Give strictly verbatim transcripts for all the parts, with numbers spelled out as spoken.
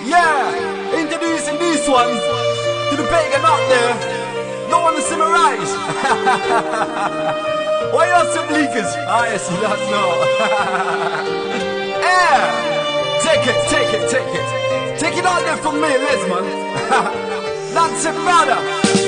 Yeah, introducing this one to the pagan out there. Don't wanna see me rise. Why you some leakers? Ah, yes, you don't know. Yeah, take it, take it, take it. Take it out there from me, Lesman. That's it, brother.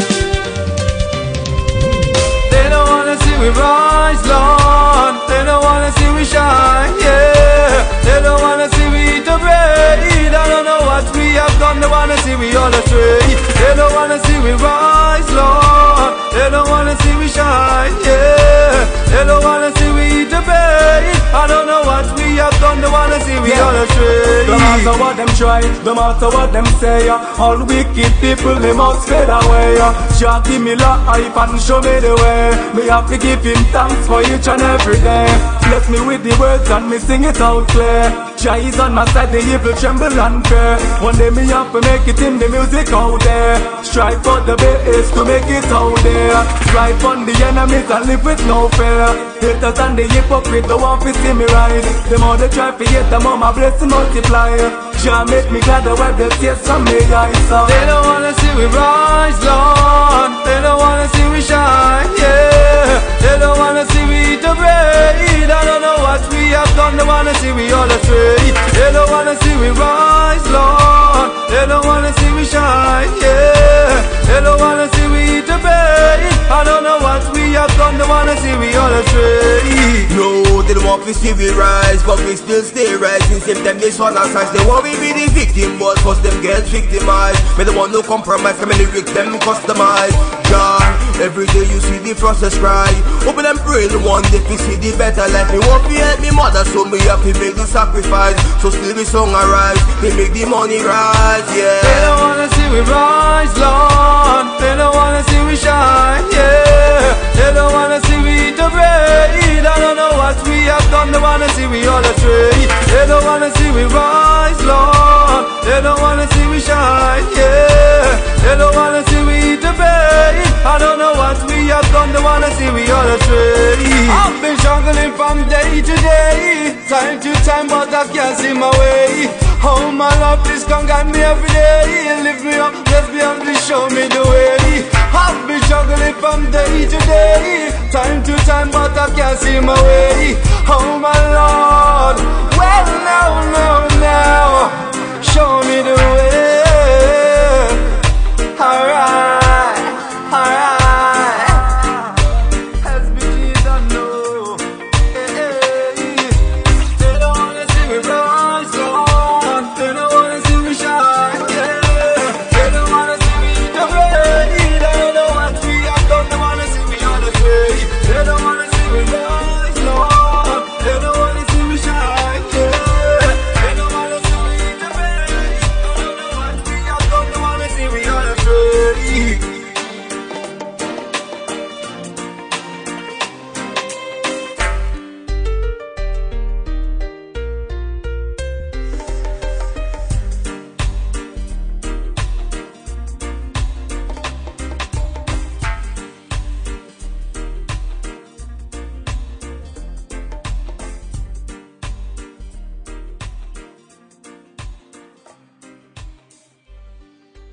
They don't wanna see we rise, Lord. They don't wanna see we shine, yeah. They don't wanna see we eat the bread. I don't know what we have done. They wanna see we all astray. They don't wanna see we rise, Lord. They don't wanna see we shine, yeah. They don't wanna see we eat the bread. I don't know what we have done. They wanna see we yeah. all astray. No matter what them try, no matter what them say, uh, all wicked people they must fade away. Uh. Jah give me life and show me the way. Me have to give him thanks for each and every day. Bless me with the words and me sing it out clear. Jah is on my side, the evil tremble and fear. One day me have to make it in the music out there. Strive for the best to make it out there. Strive on the enemies and live with no fear. Haters and the hypocrite don't want to see me rise. The more they try to hate, the more my blessing multiply. Jah make me glad to wipe the tears from me eyes. They don't wanna see we rise, Lord. They don't wanna see we shine, yeah. They don't wanna see we eat the bread. I don't know what we have done. They wanna see we all astray. They don't wanna see we rise, Lord. They don't wanna see we shine, yeah. They don't wanna see we eat the bread. I don't know what we have done. They wanna see we all astray. No, they don't want to see we rise, but we still stay rising. Same time they swan and size. They want we be the victim, but cause them get victimized. Me the one no compromise, come and lyrics them customize. Jah, every day you see the process cry. Open and pray the one day we see the better life. Me want to help me mother, so me have to make the sacrifice. So still the song arise, they make the money rise, yeah. They don't wanna see we rise, Lord. They don't wanna see we shine, yeah. They don't wanna see we eat the bread. I don't know what we have done. They wanna see we all astray. They don't wanna see we rise, Lord. They don't wanna see we shine, yeah. They don't wanna see we eat the bread. I don't know what we have done. They wanna see we all astray. I've been struggling from day to day, time to time, but I can't see my way. Oh my love, please come guide me every day. Lift me up, bless me and please show me the way. I've been struggling from day to day, time to time, but I can't see my way. Oh my Lord,